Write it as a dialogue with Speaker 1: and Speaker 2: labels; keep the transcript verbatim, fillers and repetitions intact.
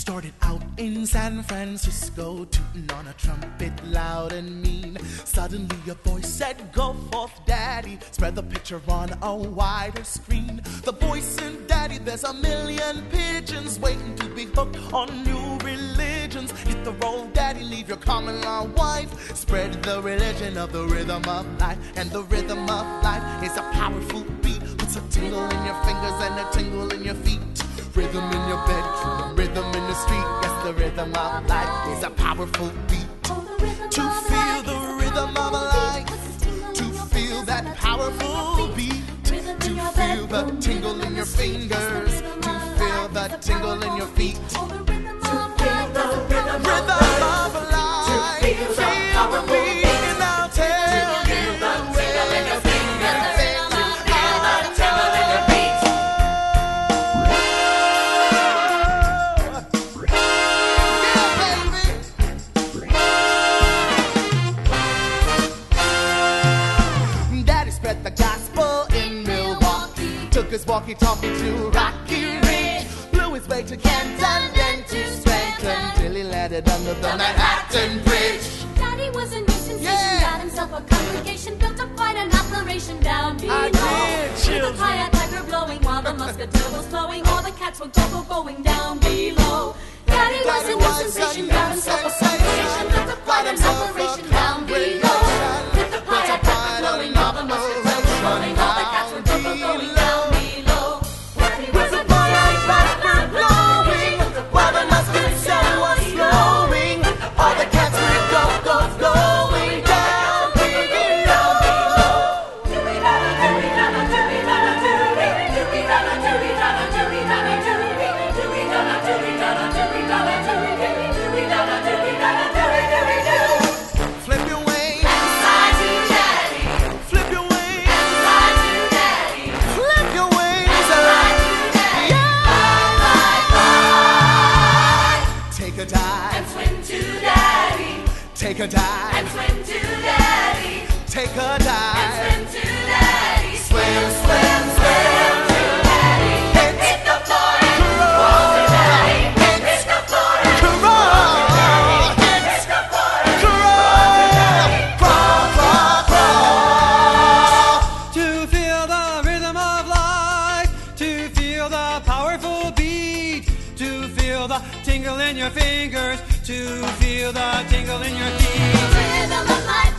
Speaker 1: Started out in San Francisco, tooting on a trumpet loud and mean. Suddenly a voice said, "Go forth, Daddy, spread the picture on a wider screen." The voice said, "Daddy, there's a million pigeons waiting to be hooked on new religions. Hit the road, Daddy, leave your common law wife. Spread the religion of the rhythm of life." And the rhythm of life is a powerful beat. Puts a tingle in your fingers and a tingle in your feet. Rhythm in your bedroom, rhythm in the street. Yes, the rhythm of life is a powerful beat. To feel the rhythm of life, to feel that powerful beat, to feel the tingle in your fingers, to feel the tingle in your feet. To feel the rhythm of life, to feel the powerful beat, and I'll tell you the tingle in your fingers, to feel the tingle in your feet. The gospel in Milwaukee, took his walkie-talkie to Rocky Ridge, blew his way to Canton, then to Scranton, till he landed under the Manhattan Bridge.
Speaker 2: Daddy was a new sensation,
Speaker 1: Yeah.
Speaker 2: got himself a congregation, built up quite an operation down below.
Speaker 1: I did,
Speaker 2: With a
Speaker 1: children.
Speaker 2: kayak tiger blowing while the muscatel was flowing, all the cats were go-go going down below. Daddy was a new sensation, got himself a congregation, built up quite an operation down below. With the kayak tiger blowing while the muscatel was flowing, all the cats were go-go going down below. Daddy was a kayak tiger blowing while the muscatel was flowing, all the cats were go-go going down below.
Speaker 1: Flip your wings,
Speaker 2: Side to Daddy,
Speaker 1: flip your wings,
Speaker 2: side to Daddy,
Speaker 1: flip your wings.
Speaker 2: side to Daddy. Bye, bye,
Speaker 1: Take a
Speaker 2: bye.
Speaker 1: dive,
Speaker 2: And swim to Daddy,
Speaker 1: take a dive,
Speaker 2: and swim to Daddy,
Speaker 1: take a
Speaker 2: and
Speaker 1: dive.
Speaker 2: swim to Daddy.
Speaker 1: Swim, swim, swim
Speaker 2: to Daddy.
Speaker 1: Hit
Speaker 2: Hit the floor and
Speaker 1: Crawl.
Speaker 2: roll to Daddy. Hit the floor and
Speaker 1: Crawl.
Speaker 2: hit the floor and
Speaker 1: Crawl, crawl, crawl, crawl.
Speaker 3: To feel the rhythm of life, to feel the powerful beat, to feel the tingle in your fingers, to feel the tingle in your feet.
Speaker 2: rhythm of life